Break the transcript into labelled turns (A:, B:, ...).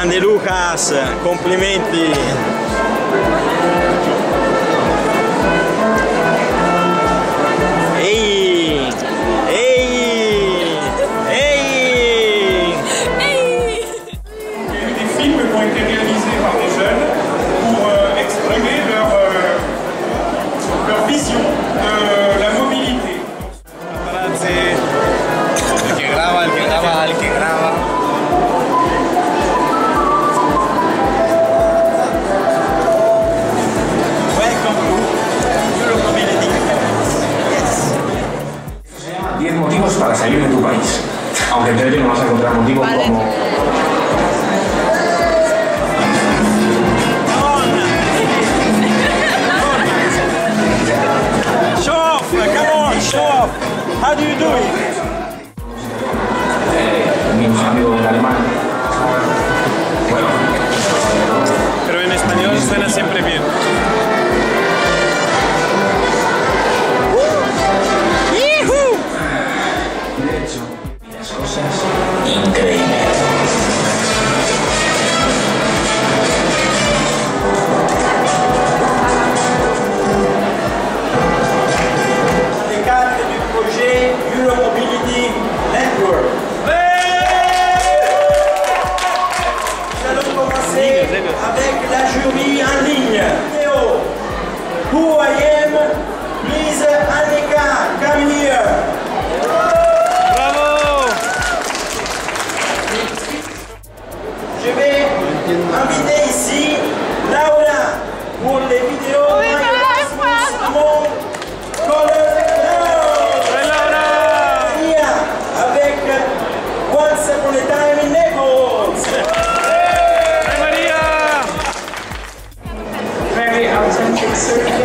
A: Grande Lucas, complimenti! Ehi! Ehi! Ehi!
B: Il y a eu des films qui ont été réalisés par des jeunes pour exprimer leur vision de la mobilité.
C: El que graba, el que graba, el que graba.
A: Welcome to Europe Mobility. Yes.
D: 10 motivos para salir de tu país. Aunque en realidad no vas a encontrar motivos como...
A: Show off! Come on, show off! How do you do it?
D: mi amigo en alemán. Bueno.
C: Pero en español suena siempre bien.
D: De hecho, las cosas increíbles.
A: Dans le cadre du projet Euro Mobility Network. Nous allons commencer avec la jury en ligne. Vidéo. Who I am, please Annika, come here.
C: ¡Bravo!
A: Je vais inviter ici Laura pour les vidéos. Mon
C: ¡Ay, Laura!
A: avec Once Upon a Time in Naples.
C: ¡Ay, María!
E: Very authentic surfing.